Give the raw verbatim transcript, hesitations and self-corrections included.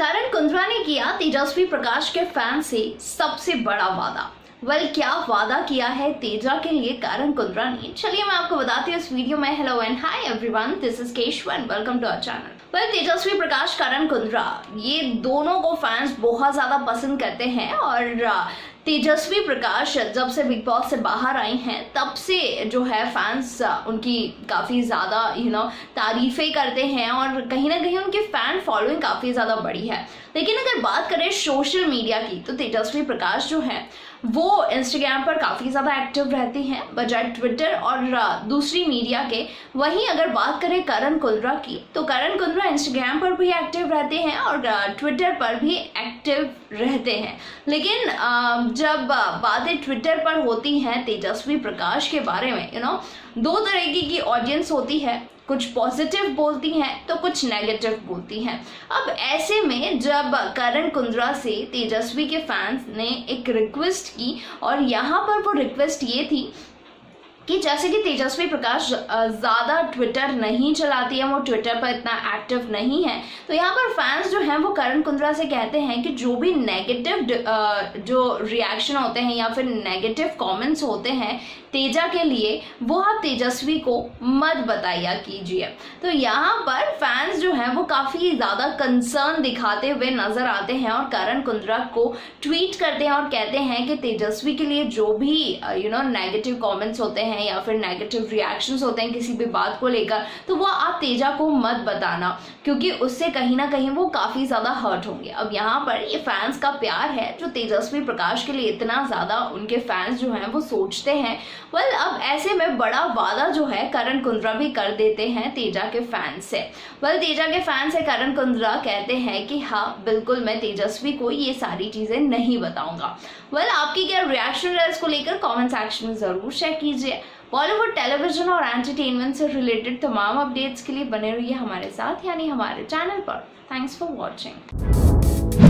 करण कुंद्रा ने किया तेजस्वी प्रकाश के फैन से सबसे बड़ा वादा। वेल well, क्या वादा किया है तेजा के लिए करण कुंद्रा ने, चलिए मैं आपको बताती हूँ इस वीडियो में। Hello and hi everyone, this is Keshavan, welcome to our channel. Well Tejasswi Prakash, Karan Kundrra, ये दोनों को फैंस बहुत ज्यादा पसंद करते हैं और तेजस्वी प्रकाश जब से बिग बॉस से बाहर आई हैं तब से जो है फैंस उनकी काफ़ी ज़्यादा यू नो तारीफ़ें करते हैं और कहीं ना कहीं उनकी फ़ैन फॉलोइंग काफ़ी ज़्यादा बड़ी है। लेकिन अगर बात करें सोशल मीडिया की तो तेजस्वी प्रकाश जो है वो इंस्टाग्राम पर काफ़ी ज़्यादा एक्टिव रहती हैं बजाय ट्विटर और दूसरी मीडिया के। वहीं अगर बात करें करण कुंद्रा की तो करण कुंद्रा इंस्टाग्राम पर भी एक्टिव रहते हैं और ट्विटर पर भी एक्टिव रहते हैं। लेकिन जब बातें ट्विटर पर होती हैं तेजस्वी प्रकाश के बारे में, यू नो दो तरीके की ऑडियंस होती है, कुछ पॉजिटिव बोलती हैं तो कुछ नेगेटिव बोलती हैं। अब ऐसे में जब करण कुंद्रा से तेजस्वी के फैंस ने एक रिक्वेस्ट की और यहाँ पर वो रिक्वेस्ट ये थी कि जैसे कि तेजस्वी प्रकाश ज़्यादा ट्विटर नहीं चलाती है, वो ट्विटर पर इतना एक्टिव नहीं है, तो यहाँ पर फैंस जो हैं वो करण कुंद्रा से कहते हैं कि जो भी नेगेटिव जो रिएक्शन होते हैं या फिर नेगेटिव कमेंट्स होते हैं तेजा के लिए वो आप तेजस्वी को मत बताया कीजिए। तो यहाँ पर फैंस जो हैं वो काफ़ी ज़्यादा कंसर्न दिखाते हुए नज़र आते हैं और करण कुंद्रा को ट्वीट करते हैं और कहते हैं कि तेजस्वी के लिए जो भी यू नो नेगेटिव कमेंट्स होते हैं या फिर नेगेटिव रिएक्शंस होते हैं किसी भी बात को लेकर, तो वो आप तेजा को मत बताना क्योंकि उससे कहीं ना कहीं वो काफ़ी ज़्यादा हर्ट होंगे। अब यहाँ पर ये फैंस का प्यार है जो तेजस्वी प्रकाश के लिए इतना ज़्यादा उनके फैंस जो हैं वो सोचते हैं। वेल well, अब ऐसे में बड़ा वादा जो है करण कुंद्रा भी कर देते हैं तेजा के फैंस से। वेल well, तेजा के फैंस से करण कुंद्रा कहते हैं कि हाँ बिल्कुल मैं तेजस्वी को ये सारी चीज़ें नहीं बताऊंगा। वेल well, आपकी क्या रिएक्शन है इसको लेकर कमेंट सेक्शन में ज़रूर शेयर कीजिए। बॉलीवुड, टेलीविजन और एंटरटेनमेंट से रिलेटेड तमाम अपडेट्स के लिए बने रहिए हमारे साथ यानी हमारे चैनल पर। Thanks for watching.